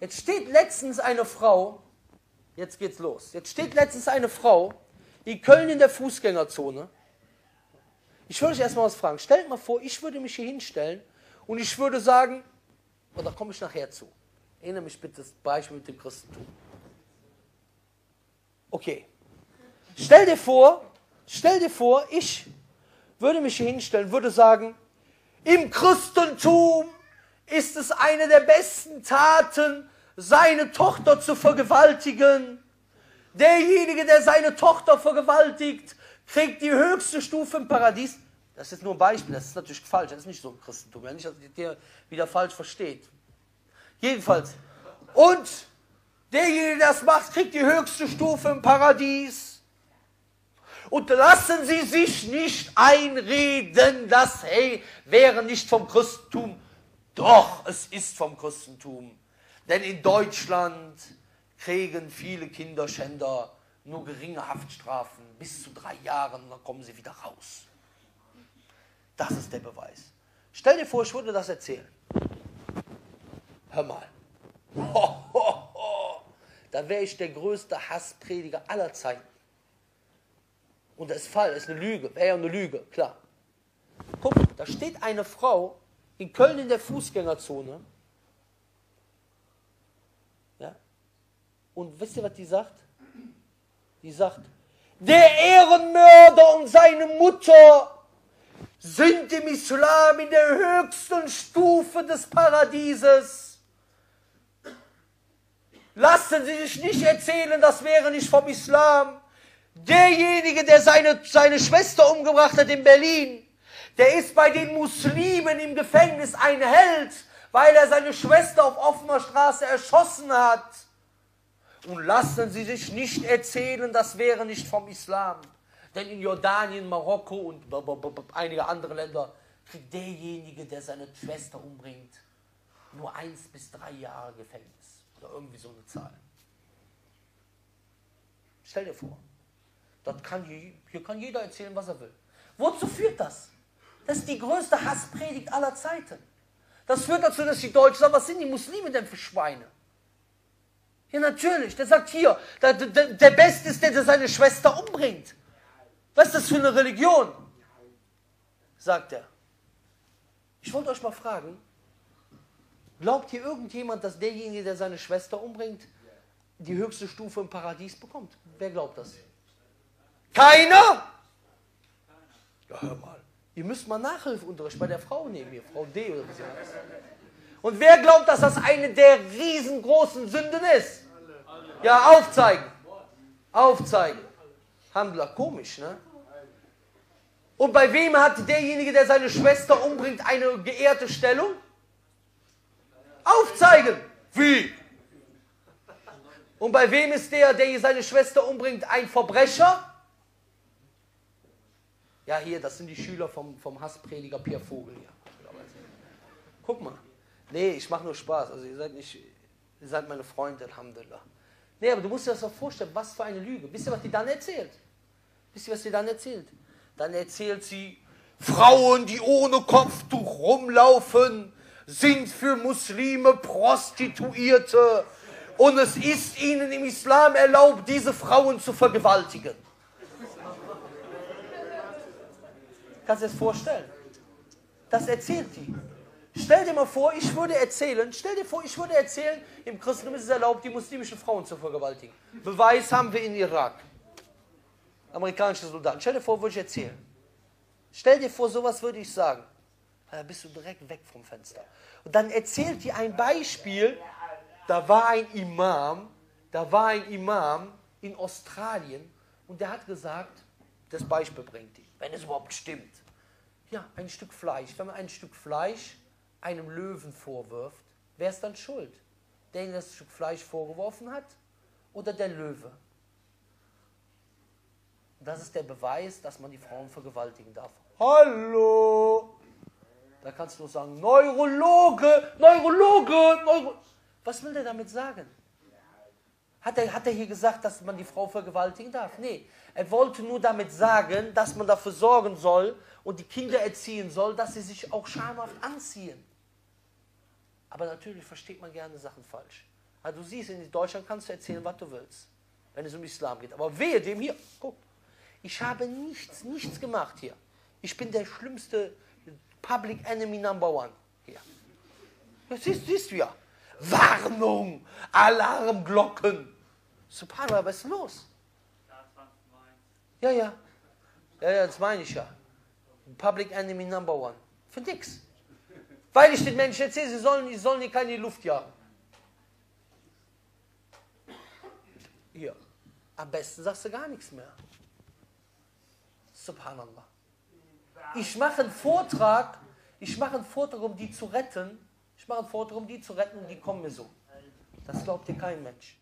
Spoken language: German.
Jetzt steht letztens eine Frau, jetzt geht's los, jetzt steht letztens eine Frau in Köln in der Fußgängerzone. Ich würde euch erstmal was fragen. Stellt mal vor, ich würde mich hier hinstellen und ich würde sagen, und da komme ich nachher zu. Erinnere mich bitte das Beispiel mit dem Christentum. Okay. Stell dir vor, ich würde mich hier hinstellen, würde sagen, im Christentum ist es eine der besten Taten, seine Tochter zu vergewaltigen. Derjenige, der seine Tochter vergewaltigt, kriegt die höchste Stufe im Paradies. Das ist nur ein Beispiel, das ist natürlich falsch, das ist nicht so ein Christentum, nicht, dass ihr wieder falsch versteht. Jedenfalls. Und derjenige, der das macht, kriegt die höchste Stufe im Paradies. Und lassen Sie sich nicht einreden, das wäre nicht vom Christentum. Doch, es ist vom Christentum. Denn in Deutschland kriegen viele Kinderschänder nur geringe Haftstrafen, bis zu 3 Jahren, und dann kommen sie wieder raus. Das ist der Beweis. Stell dir vor, ich würde das erzählen. Hör mal. Da wäre ich der größte Hassprediger aller Zeiten. Und das ist falsch, das ist eine Lüge. Wäre ja eine Lüge, klar. Guck, da steht eine Frau in Köln in der Fußgängerzone. Ja? Und wisst ihr, was die sagt? Die sagt, der Ehrenmörder und seine Mutter sind im Islam in der höchsten Stufe des Paradieses. Lassen Sie sich nicht erzählen, das wäre nicht vom Islam. Derjenige, der seine Schwester umgebracht hat in Berlin, der ist bei den Muslimen im Gefängnis ein Held, weil er seine Schwester auf offener Straße erschossen hat. Und lassen Sie sich nicht erzählen, das wäre nicht vom Islam. Denn in Jordanien, Marokko und einige andere Länder kriegt derjenige, der seine Schwester umbringt, nur 1 bis 3 Jahre Gefängnis. Oder irgendwie so eine Zahl. Stell dir vor, hier kann jeder erzählen, was er will. Wozu führt das? Das ist die größte Hasspredigt aller Zeiten. Das führt dazu, dass die Deutschen sagen, was sind die Muslime denn für Schweine? Ja, natürlich. Der sagt hier, der Beste ist der seine Schwester umbringt. Was ist das für eine Religion? Sagt er. Ich wollte euch mal fragen, glaubt hier irgendjemand, dass derjenige, der seine Schwester umbringt, die höchste Stufe im Paradies bekommt? Wer glaubt das? Keiner? Ja, hör mal. Ihr müsst mal Nachhilfeunterricht bei der Frau nehmen, hier, Frau D. oder wie sie heißt. Und wer glaubt, dass das eine der riesengroßen Sünden ist? Ja, aufzeigen. Aufzeigen. Handler, komisch, ne? Und bei wem hat derjenige, der seine Schwester umbringt, eine geehrte Stellung? Aufzeigen. Wie? Und bei wem ist der seine Schwester umbringt, ein Verbrecher? Ja, hier, das sind die Schüler vom Hassprediger Pierre Vogel hier. Guck mal. Nee, ich mache nur Spaß. Also ihr seid meine Freunde, Alhamdulillah. Nee, aber du musst dir das doch vorstellen, was für eine Lüge. Wisst ihr, was die dann erzählt? Wisst ihr, was die dann erzählt? Dann erzählt sie, Frauen, die ohne Kopftuch rumlaufen, sind für Muslime Prostituierte. Und es ist ihnen im Islam erlaubt, diese Frauen zu vergewaltigen. Kannst du dir das vorstellen? Das erzählt die. Stell dir mal vor, ich würde erzählen, im Christentum ist es erlaubt, die muslimischen Frauen zu vergewaltigen. Beweis haben wir in Irak. Amerikanische Soldaten. Stell dir vor, würde ich erzählen. Stell dir vor, sowas würde ich sagen. Da bist du direkt weg vom Fenster. Und dann erzählt die ein Beispiel, da war ein Imam in Australien und der hat gesagt, das Beispiel bringt die, wenn es überhaupt stimmt. Ja, ein Stück Fleisch. Wenn man ein Stück Fleisch einem Löwen vorwirft, wer ist dann schuld? Der ihm das Stück Fleisch vorgeworfen hat oder der Löwe? Das ist der Beweis, dass man die Frauen vergewaltigen darf. Hallo! Da kannst du nur sagen, Neurologe. Was will der damit sagen? Hat er hier gesagt, dass man die Frau vergewaltigen darf? Nee, er wollte nur damit sagen, dass man dafür sorgen soll und die Kinder erziehen soll, dass sie sich auch schamhaft anziehen. Aber natürlich versteht man gerne Sachen falsch. Also du siehst, in Deutschland kannst du erzählen, was du willst, wenn es um Islam geht. Aber wehe dem hier, guck, ich habe nichts gemacht hier. Ich bin der schlimmste Public Enemy Number One hier. Das siehst du ja. Warnung, Alarmglocken. Subhanallah, was ist los? Ja, das meine ich ja. Public Enemy Number One. Für nix. Weil ich den Menschen erzähle, sie sollen hier keine Luft jagen. Hier. Am besten sagst du gar nichts mehr. Subhanallah. Ich mache einen Vortrag, um die zu retten. Und die kommen mir so. Das glaubt dir kein Mensch.